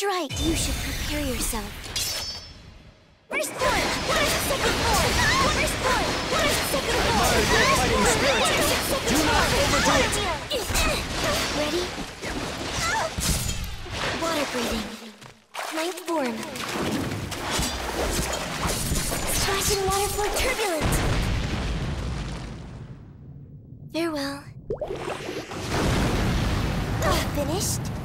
Strike! You should prepare yourself. First form! What is second form? First form! What is second form? Fighting spirit! Do not overdo it! Ready? Water breathing. Ninth form. Splashing water flow turbulent. Farewell. Finished?